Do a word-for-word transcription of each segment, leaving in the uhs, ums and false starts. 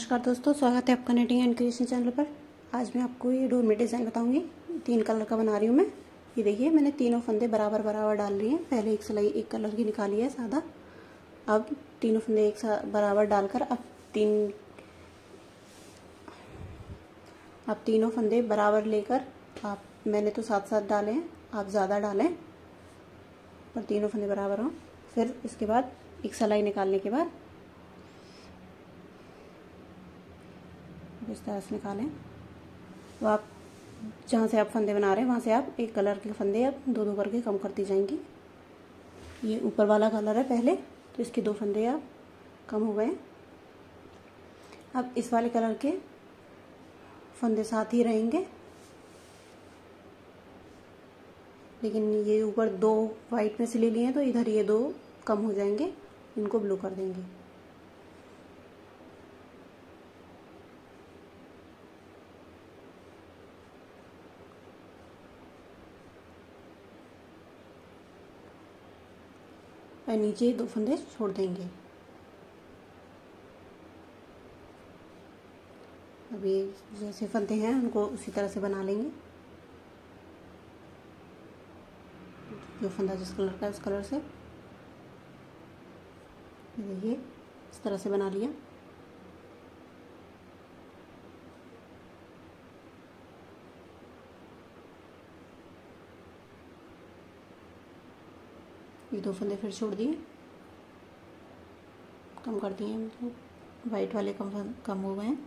नमस्कार दोस्तों, स्वागत है आपका निटिंग एंड क्रिएशन चैनल पर। आज मैं आपको ये डोरमेट डिज़ाइन बताऊंगी। तीन कलर का बना रही हूँ मैं। ये देखिए, मैंने तीनों फंदे बराबर बराबर डाल रही हैं। पहले एक सिलाई एक कलर की निकाली है सादा। अब तीनों फंदे एक साथ बराबर डालकर अब तीन अब तीनों फंदे बराबर लेकर आप मैंने तो साथ साथ डाले हैं, आप ज़्यादा डालें और तीनों फंदे बराबर हों। फिर इसके बाद एक सिलाई निकालने के बाद इस तरह से निकालें। तो आप जहाँ से आप फंदे बना रहे हैं वहाँ से आप एक कलर के फंदे आप दो दो करके कम करती जाएंगी। ये ऊपर वाला कलर है पहले, तो इसके दो फंदे आप कम हो गए। अब इस वाले कलर के फंदे साथ ही रहेंगे, लेकिन ये ऊपर दो वाइट में से ले लिए हैं तो इधर ये दो कम हो जाएंगे, इनको ब्लू कर देंगे। और नीचे दो फंदे छोड़ देंगे। अब ये जैसे फंदे हैं उनको उसी तरह से बना लेंगे। जो फंदा जिस कलर का है उस कलर से देखिए इस तरह से बना लिया। ये दो फंदे फिर छोड़ दिए, कम कर दिए, मतलब वाइट वाले कम कम हो गए हैं।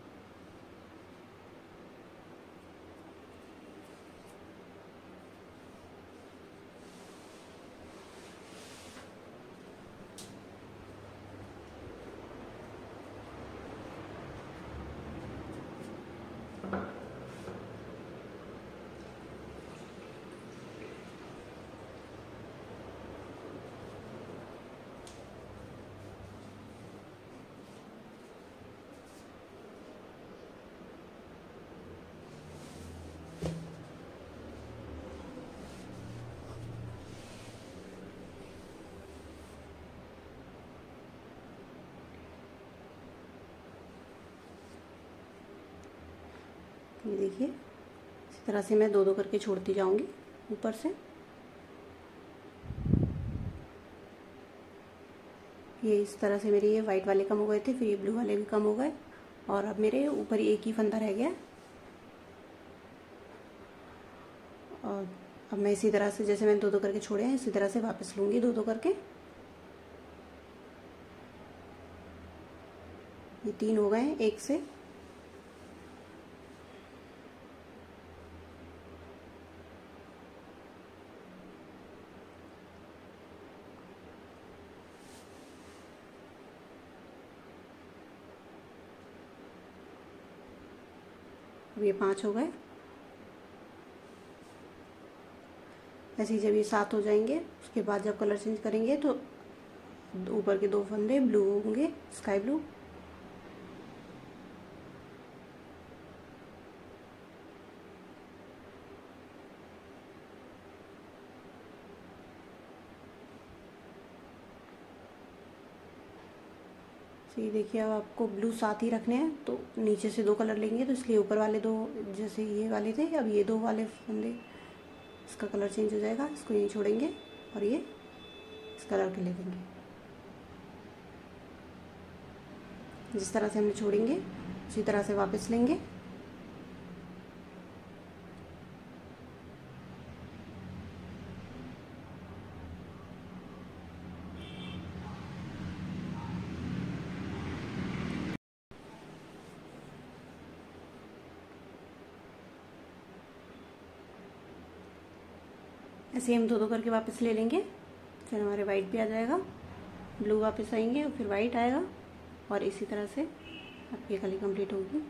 ये देखिए इस तरह से मैं दो दो करके छोड़ती जाऊंगी ऊपर से। ये इस तरह से मेरे ये वाइट वाले कम हो गए थे, फिर ये ब्लू वाले भी कम हो गए और अब मेरे ऊपर एक ही फंदा रह गया। और अब मैं इसी तरह से जैसे मैंने दो दो करके छोड़े हैं इसी तरह से वापस लूंगी दो दो करके। ये तीन हो गए एक से। अब ये पांच हो गए। ऐसे ही जब ये सात हो जाएंगे उसके बाद जब कलर चेंज करेंगे तो ऊपर के दो फंदे ब्लू होंगे, स्काई ब्लू। तो ये देखिए, अब आपको ब्लू साथ ही रखने हैं तो नीचे से दो कलर लेंगे, तो इसलिए ऊपर वाले दो जैसे ये वाले थे अब ये दो वाले फंदे इसका कलर चेंज हो जाएगा, इसको यहीं छोड़ेंगे और ये इस कलर के ले लेंगे। जिस तरह से हमने छोड़ेंगे उसी तरह से वापस लेंगे। ऐसे हम दो दो करके वापस ले लेंगे, फिर हमारे वाइट भी आ जाएगा, ब्लू वापस आएंगे और फिर वाइट आएगा और इसी तरह से आपकी कली कंप्लीट होगी।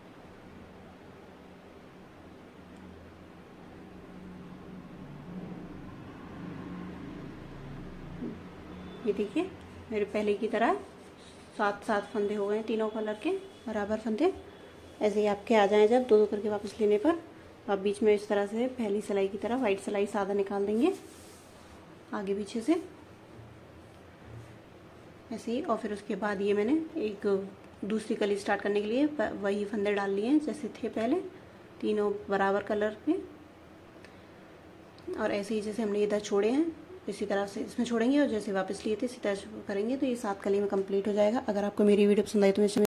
ये देखिए मेरे पहले की तरह सात सात फंदे हो गए तीनों कलर के बराबर फंदे। ऐसे ही आपके आ जाएं जब दो दो करके वापस लेने पर। अब बीच में इस तरह से पहली सिलाई की तरह वाइट सिलाई सादा निकाल देंगे आगे पीछे से ऐसे ही। और फिर उसके बाद ये मैंने एक दूसरी कली स्टार्ट करने के लिए वही फंदे डाल लिए हैं जैसे थे पहले, तीनों बराबर कलर पे। और ऐसे ही जैसे हमने इधर छोड़े हैं इसी तरह से इसमें छोड़ेंगे और जैसे वापस लिए थे इसी तरह करेंगे तो ये सात कली में कंप्लीट हो जाएगा। अगर आपको मेरी वीडियो पसंद आई तो मेरे